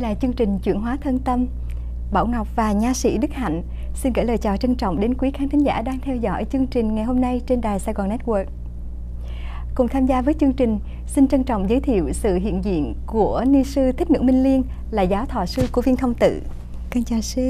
là chương trình Chuyển hóa thân tâm. Bảo Ngọc và nha sĩ Đức Hạnh xin gửi lời chào trân trọng đến quý khán thính giả đang theo dõi chương trình ngày hôm nay trên đài Sài Gòn Network. Cùng tham gia với chương trình, xin trân trọng giới thiệu sự hiện diện của ni sư Thích Nữ Minh Liên, là giáo thọ sư của Viên Thông Tự. Con chào sư.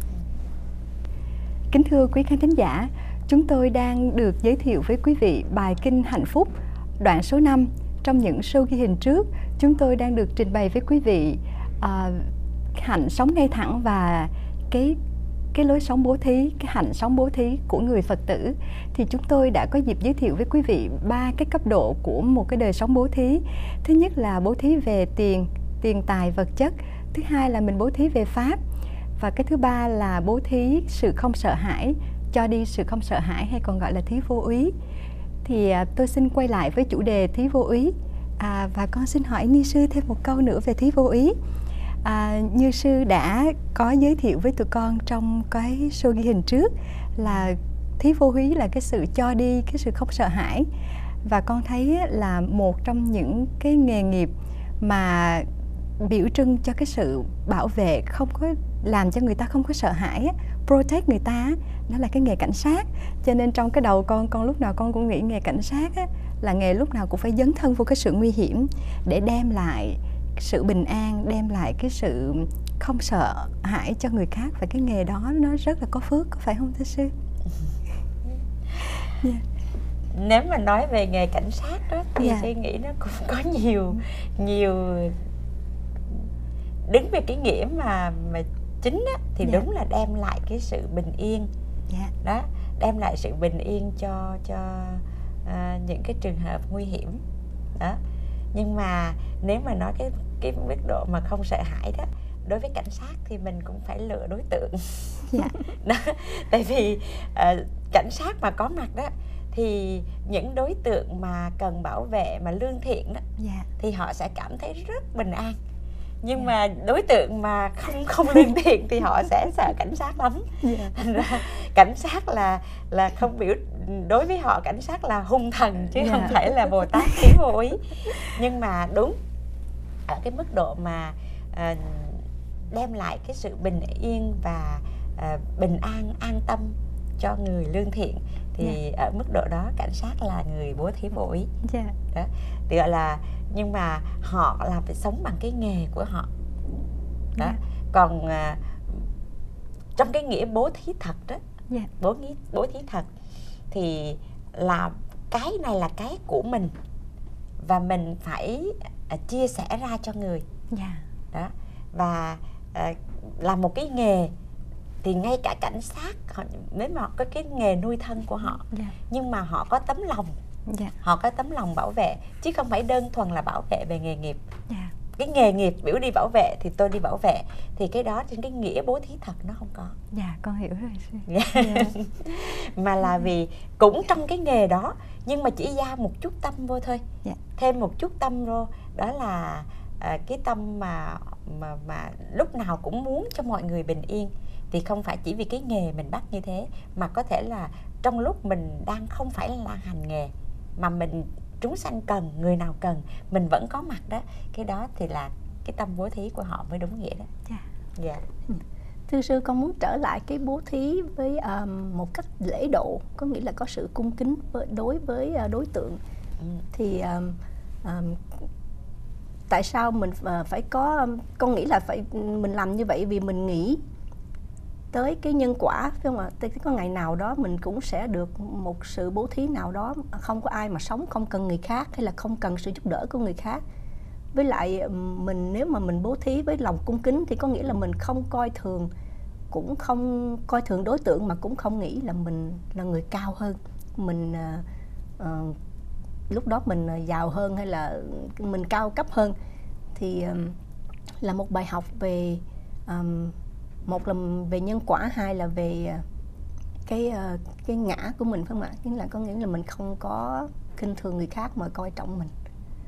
Kính thưa quý khán thính giả, chúng tôi đang được giới thiệu với quý vị bài kinh Hạnh Phúc, đoạn số 5. Trong những show ghi hình trước, chúng tôi đang được trình bày với quý vị hạnh sống ngay thẳng và cái lối sống bố thí, cái hạnh sống bố thí của người Phật tử. Thì chúng tôi đã có dịp giới thiệu với quý vị 3 cái cấp độ của một cái đời sống bố thí. Thứ nhất là bố thí về tiền tài vật chất. Thứ hai là mình bố thí về pháp. Và cái thứ ba là bố thí sự không sợ hãi, cho đi sự không sợ hãi, hay còn gọi là thí vô úy. Thì tôi xin quay lại với chủ đề thí vô úy. Và con xin hỏi ni sư thêm một câu nữa về thí vô úy. Như sư đã có giới thiệu với tụi con trong cái show ghi hình trước là thí vô úy là cái sự cho đi, cái sự không sợ hãi. Và con thấy là một trong những cái nghề nghiệp mà biểu trưng cho cái sự bảo vệ, không có làm cho người ta không có sợ hãi, protect người ta, đó là cái nghề cảnh sát. Cho nên trong cái đầu con lúc nào con cũng nghĩ nghề cảnh sát là nghề lúc nào cũng phải dấn thân vô cái sự nguy hiểm để đem lại sự bình an, đem lại cái sự không sợ hãi cho người khác. Và cái nghề đó nó rất là có phước, có phải không thưa sư? Yeah. Nếu mà nói về nghề cảnh sát đó thì suy nghĩ nó cũng có nhiều đứng về cái nghĩa mà chính á, thì đúng là đem lại cái sự bình yên. Đó, đem lại sự bình yên cho những cái trường hợp nguy hiểm đó. Nhưng mà nếu mà nói cái mức độ mà không sợ hãi đó, đối với cảnh sát thì mình cũng phải lựa đối tượng. Đó, tại vì cảnh sát mà có mặt đó thì những đối tượng mà cần bảo vệ mà lương thiện đó, thì họ sẽ cảm thấy rất bình an. Nhưng mà đối tượng mà không lương thiện thì họ sẽ sợ cảnh sát lắm. Thành ra cảnh sát là không biểu, đối với họ cảnh sát là hung thần chứ không phải là Bồ Tát thí vô úy. Nhưng mà đúng ở cái mức độ mà đem lại cái sự bình yên và bình an, an tâm cho người lương thiện thì ở mức độ đó cảnh sát là người bố thí vô úy. Đó, thì gọi là, nhưng mà họ là phải sống bằng cái nghề của họ. Đó. Còn trong cái nghĩa bố thí thật đó, bố thí thật thì là cái này là cái của mình và mình phải chia sẻ ra cho người. Đó. Và là một cái nghề thì ngay cả cảnh sát họ, nếu mà có cái nghề nuôi thân của họ, nhưng mà họ có tấm lòng, họ có tấm lòng bảo vệ chứ không phải đơn thuần là bảo vệ về nghề nghiệp. Cái nghề nghiệp biểu đi bảo vệ thì tôi đi bảo vệ, thì cái đó trên cái nghĩa bố thí thật nó không có. Con hiểu rồi. Mà là vì cũng trong cái nghề đó nhưng mà chỉ ra một chút tâm vô thôi. Thêm một chút tâm vô, đó là cái tâm mà lúc nào cũng muốn cho mọi người bình yên. Thì không phải chỉ vì cái nghề mình bắt như thế, mà có thể là trong lúc mình đang không phải là hành nghề mà mình chúng sanh cần, người nào cần mình vẫn có mặt đó. Cái đó thì là cái tâm bố thí của họ mới đúng nghĩa đó. Thưa sư, con muốn trở lại cái bố thí với một cách lễ độ, có nghĩa là có sự cung kính đối với đối tượng. Thì tại sao mình phải có, con nghĩ là mình làm như vậy vì mình nghĩ tới cái nhân quả, phải không ạ? Có ngày nào đó mình cũng sẽ được một sự bố thí nào đó. Không có ai mà sống không cần người khác, hay là không cần sự giúp đỡ của người khác. Với lại mình, nếu mà mình bố thí với lòng cung kính thì có nghĩa là mình không coi thường, cũng không coi thường đối tượng, mà cũng không nghĩ là mình là người cao hơn, mình lúc đó mình giàu hơn hay là mình cao cấp hơn. Thì là một bài học về một là về nhân quả, hai là về cái ngã của mình, phải không ạ? Chính là có nghĩa là mình không có khinh thường người khác mà coi trọng mình.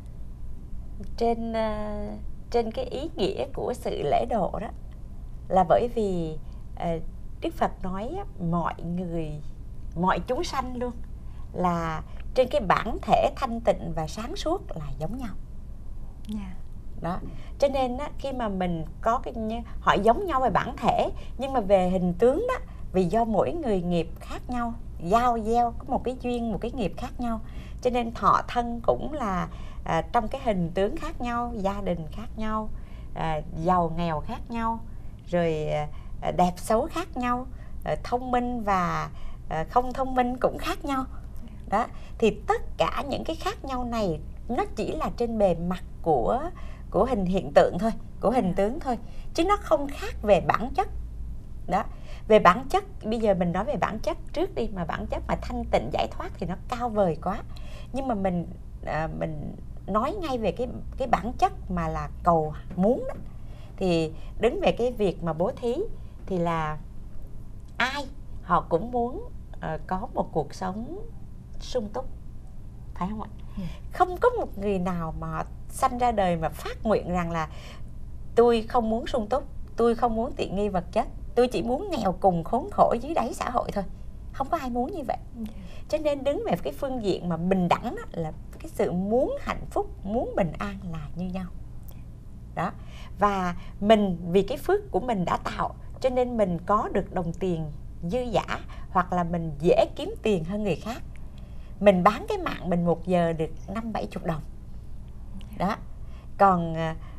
Trên cái ý nghĩa của sự lễ độ đó là bởi vì Đức Phật nói mọi người, mọi chúng sanh luôn là trên cái bản thể thanh tịnh và sáng suốt là giống nhau. Đó, cho nên á, khi mà mình có họ giống nhau về bản thể, nhưng mà về hình tướng đó, vì do mỗi người nghiệp khác nhau, gieo có một cái duyên, một cái nghiệp khác nhau, cho nên thọ thân cũng là trong cái hình tướng khác nhau, gia đình khác nhau, giàu nghèo khác nhau, rồi đẹp xấu khác nhau, thông minh và không thông minh cũng khác nhau. Đó, thì tất cả những cái khác nhau này nó chỉ là trên bề mặt của hình hiện tượng thôi, của hình tướng thôi, chứ nó không khác về bản chất. Đó, về bản chất, bây giờ mình nói về bản chất trước đi, mà bản chất mà thanh tịnh giải thoát thì nó cao vời quá. Nhưng mà mình nói ngay về cái bản chất mà là cầu muốn đó. Thì đứng về cái việc mà bố thí thì là ai họ cũng muốn có một cuộc sống sung túc, phải không ạ? Không có một người nào mà sanh ra đời mà phát nguyện rằng là tôi không muốn sung túc, tôi không muốn tiện nghi vật chất, tôi chỉ muốn nghèo cùng khốn khổ dưới đáy xã hội thôi. Không có ai muốn như vậy. Cho nên đứng về cái phương diện mà bình đẳng đó, là cái sự muốn hạnh phúc, muốn bình an là như nhau. Đó. Và mình vì cái phước của mình đã tạo, cho nên mình có được đồng tiền dư dả, hoặc là mình dễ kiếm tiền hơn người khác. Mình bán cái mạng mình 1 giờ được 50-70 đồng. Đó. Còn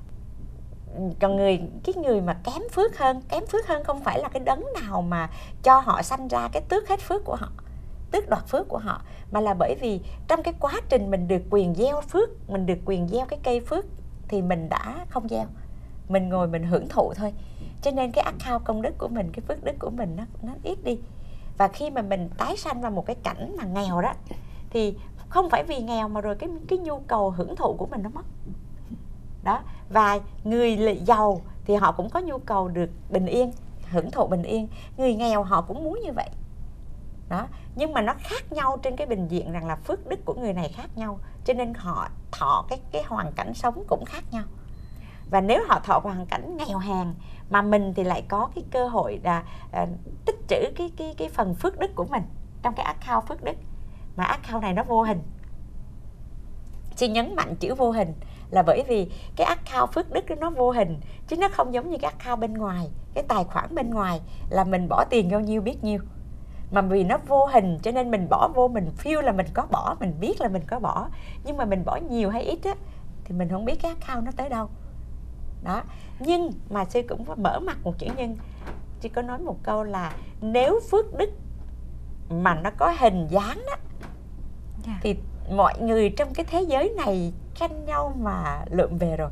cái người mà kém phước hơn không phải là cái đấng nào mà cho họ sanh ra cái tước hết phước của họ, tước đoạt phước của họ, mà là bởi vì trong cái quá trình mình được quyền gieo phước, mình được quyền gieo cái cây phước thì mình đã không gieo, mình ngồi mình hưởng thụ thôi. Cho nên cái account công đức của mình, cái phước đức của mình nó ít đi. Và khi mà mình tái sanh vào một cái cảnh mà nghèo đó, thì không phải vì nghèo mà rồi cái nhu cầu hưởng thụ của mình nó mất. Đó. Và người giàu thì họ cũng có nhu cầu được bình yên, hưởng thụ bình yên. Người nghèo họ cũng muốn như vậy. Đó. Nhưng mà nó khác nhau trên cái bình diện rằng là phước đức của người này khác nhau, cho nên họ thọ cái hoàn cảnh sống cũng khác nhau. Và nếu họ thọ hoàn cảnh nghèo hèn, mà mình thì lại có cái cơ hội là tích trữ cái phần phước đức của mình trong cái account phước đức. Mà account này nó vô hình. Xin nhấn mạnh chữ vô hình là bởi vì cái account phước đức nó vô hình, chứ nó không giống như cái account bên ngoài, cái tài khoản bên ngoài là mình bỏ tiền bao nhiêu biết nhiêu. Mà vì nó vô hình cho nên mình bỏ vô, mình feel là mình có bỏ, mình biết là mình có bỏ. Nhưng mà mình bỏ nhiều hay ít á, thì mình không biết cái account nó tới đâu. Đó. Nhưng mà sư cũng có mở mặt một chữ nhưng, sư có nói một câu là nếu phước đức mà nó có hình dáng đó, thì mọi người trong cái thế giới này tranh nhau mà lượm về rồi.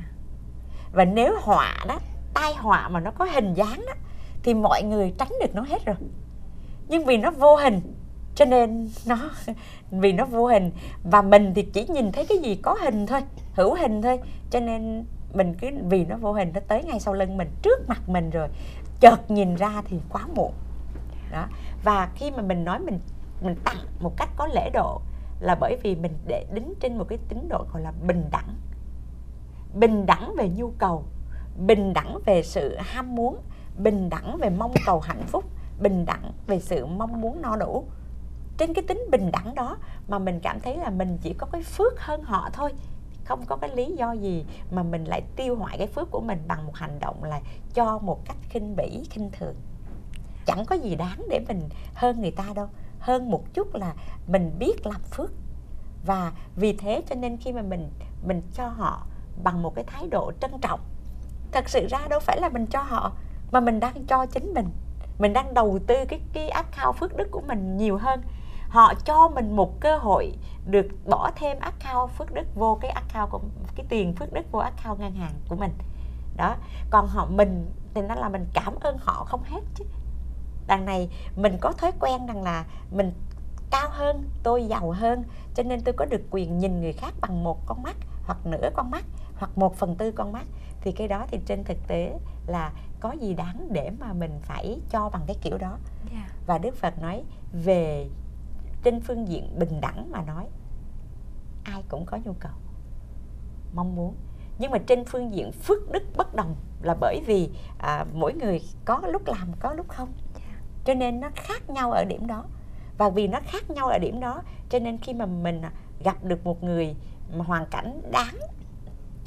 Và nếu họa đó, tai họa mà nó có hình dáng đó, thì mọi người tránh được nó hết rồi. Nhưng vì nó vô hình, cho nên vì nó vô hình, và mình thì chỉ nhìn thấy cái gì có hình thôi, hữu hình thôi, cho nên mình cứ vì nó vô hình, nó tới ngay sau lưng mình, trước mặt mình rồi, chợt nhìn ra thì quá muộn. Đó. Và khi mà mình nói mình tặng một cách có lễ độ, là bởi vì mình để đứng trên một cái tín độ gọi là bình đẳng. Bình đẳng về nhu cầu, bình đẳng về sự ham muốn, bình đẳng về mong cầu hạnh phúc, bình đẳng về sự mong muốn no đủ. Trên cái tính bình đẳng đó mà mình cảm thấy là mình chỉ có cái phước hơn họ thôi. Không có cái lý do gì mà mình lại tiêu hoại cái phước của mình bằng một hành động là cho một cách khinh bỉ, khinh thường. Chẳng có gì đáng để mình hơn người ta đâu. Hơn một chút là mình biết làm phước. Và vì thế cho nên khi mà mình cho họ bằng một cái thái độ trân trọng, thật sự ra đâu phải là mình cho họ, mà mình đang cho chính mình. Mình đang đầu tư cái account phước đức của mình nhiều hơn. Họ cho mình một cơ hội được bỏ thêm account phước đức vô cái account của, cái tiền phước đức vô account ngân hàng của mình. Đó. Còn mình thì nó là mình cảm ơn họ không hết chứ. Đằng này mình có thói quen rằng là mình cao hơn, tôi giàu hơn, cho nên tôi có được quyền nhìn người khác bằng một con mắt, hoặc nửa con mắt, hoặc 1/4 con mắt. Thì cái đó thì trên thực tế là có gì đáng để mà mình phải cho bằng cái kiểu đó. Và Đức Phật nói về trên phương diện bình đẳng mà nói, ai cũng có nhu cầu, mong muốn. Nhưng mà trên phương diện phước đức bất đồng, là bởi vì mỗi người có lúc làm, có lúc không. Cho nên nó khác nhau ở điểm đó. Và vì nó khác nhau ở điểm đó, cho nên khi mà mình gặp được một người mà hoàn cảnh đáng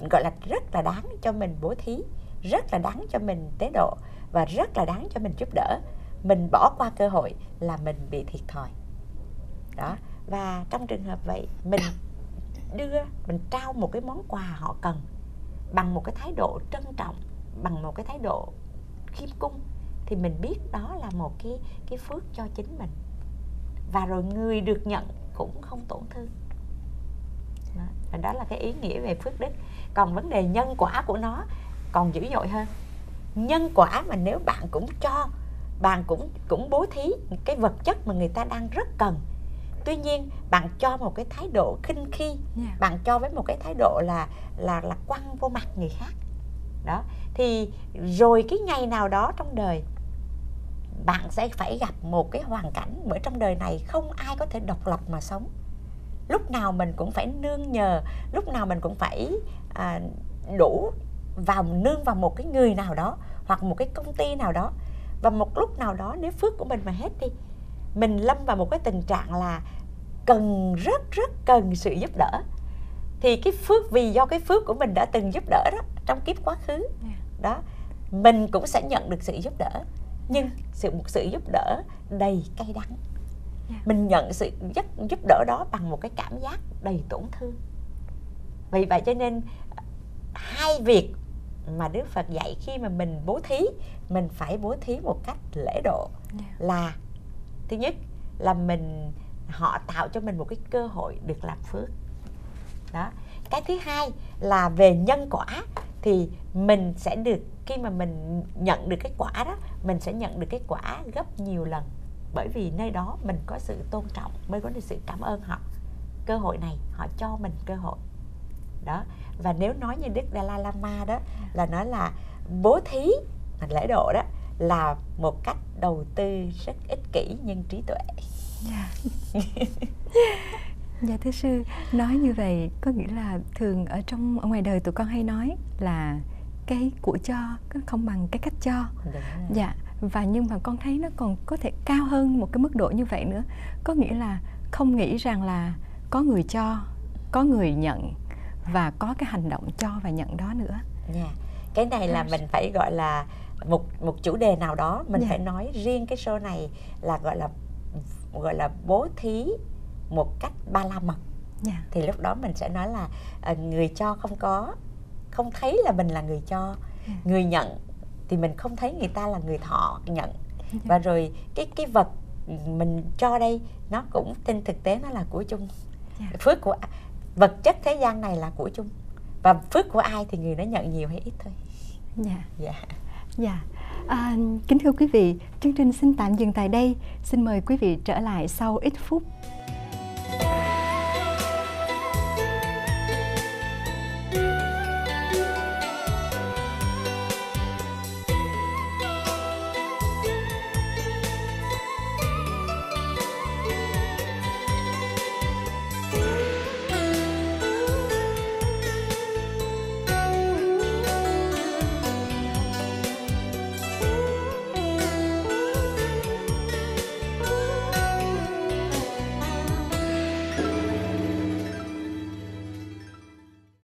gọi là rất là đáng cho mình bố thí, rất là đáng cho mình tế độ, và rất là đáng cho mình giúp đỡ. Mình bỏ qua cơ hội là mình bị thiệt thòi đó. Và trong trường hợp vậy, mình trao một cái món quà họ cần bằng một cái thái độ trân trọng, bằng một cái thái độ khiêm cung, thì mình biết đó là một cái phước cho chính mình, và rồi người được nhận cũng không tổn thương đó. Và đó là cái ý nghĩa về phước đức. Còn vấn đề nhân quả của nó còn dữ dội hơn. Nhân quả mà nếu bạn cũng cho, bạn cũng bố thí cái vật chất mà người ta đang rất cần, tuy nhiên bạn cho một cái thái độ khinh khi, bạn cho với một cái thái độ là quăng vô mặt người khác đó, thì rồi cái ngày nào đó trong đời bạn sẽ phải gặp một cái hoàn cảnh, bởi trong đời này không ai có thể độc lập mà sống. Lúc nào mình cũng phải nương nhờ, lúc nào mình cũng phải nương vào một cái người nào đó, hoặc một cái công ty nào đó. Và một lúc nào đó nếu phước của mình mà hết đi, mình lâm vào một cái tình trạng là rất cần sự giúp đỡ, thì cái phước, vì do cái phước của mình đã từng giúp đỡ đó trong kiếp quá khứ đó, mình cũng sẽ nhận được sự giúp đỡ, nhưng một sự giúp đỡ đầy cay đắng. Mình nhận sự giúp đỡ đó bằng một cái cảm giác đầy tổn thương. Vì vậy cho nên hai việc mà Đức Phật dạy khi mà mình bố thí, mình phải bố thí một cách lễ độ. Là thứ nhất là họ tạo cho mình một cái cơ hội được làm phước đó. Cái thứ hai là về nhân quả, thì mình sẽ được, khi mà mình nhận được cái quả đó, mình sẽ nhận được cái quả gấp nhiều lần, bởi vì nơi đó mình có sự tôn trọng, mới có được sự cảm ơn họ. Cơ hội này họ cho mình cơ hội đó. Và nếu nói như Đức Dalai Lama đó, là nói là bố thí, lễ độ đó là một cách đầu tư rất ích kỷ nhưng trí tuệ. Dạ thưa sư, nói như vậy có nghĩa là thường ở ngoài đời tụi con hay nói là cái của cho không bằng cái cách cho. Dạ, và nhưng mà con thấy nó còn có thể cao hơn một cái mức độ như vậy nữa. Có nghĩa là không nghĩ rằng là có người cho, có người nhận, và có cái hành động cho và nhận đó nữa. Cái này là mình phải gọi là một chủ đề nào đó, mình phải nói riêng cái show này là gọi là bố thí một cách ba la mật. Thì lúc đó mình sẽ nói là người cho không thấy là mình là người cho, người nhận thì mình không thấy người ta là người thọ nhận. Và rồi cái vật mình cho đây nó cũng trên thực tế nó là của chung. Phước của vật chất thế gian này là của chung, và phước của ai thì người đó nhận nhiều hay ít thôi. Kính thưa quý vị, chương trình xin tạm dừng tại đây. Xin mời quý vị trở lại sau ít phút.